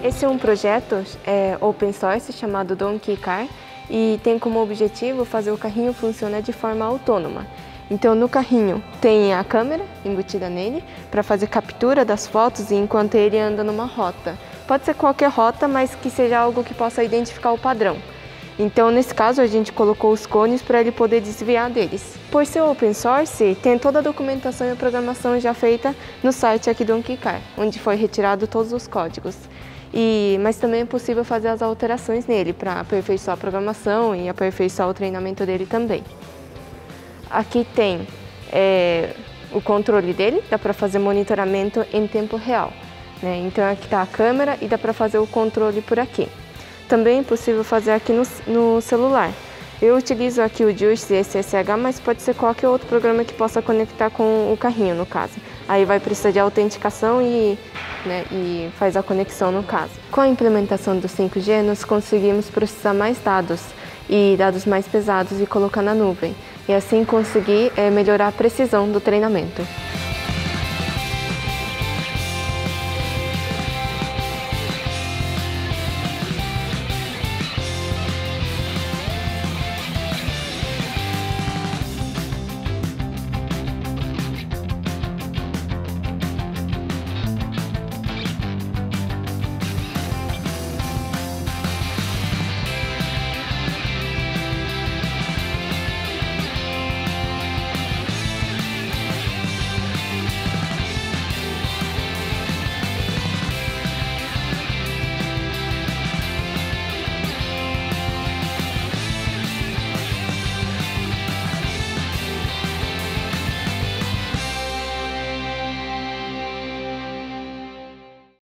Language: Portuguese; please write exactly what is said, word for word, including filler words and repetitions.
Esse é um projeto é, open source chamado Donkey Car e tem como objetivo fazer o carrinho funcionar de forma autônoma. Então no carrinho tem a câmera embutida nele para fazer captura das fotos enquanto ele anda numa rota. Pode ser qualquer rota, mas que seja algo que possa identificar o padrão. Então nesse caso a gente colocou os cones para ele poder desviar deles. Por ser open source, tem toda a documentação e a programação já feita no site aqui do Donkey Car, onde foi retirado todos os códigos. E, mas também é possível fazer as alterações nele para aperfeiçoar a programação e aperfeiçoar o treinamento dele também. Aqui tem é, o controle dele, dá para fazer monitoramento em tempo real, né? Então aqui está a câmera e dá para fazer o controle por aqui. Também é possível fazer aqui no, no celular. Eu utilizo aqui o Juice S S H, mas pode ser qualquer outro programa que possa conectar com o carrinho, no caso. Aí vai precisar de autenticação e, né, e faz a conexão no caso. Com a implementação do cinco G, nós conseguimos processar mais dados e dados mais pesados e colocar na nuvem. E assim conseguir é, melhorar a precisão do treinamento.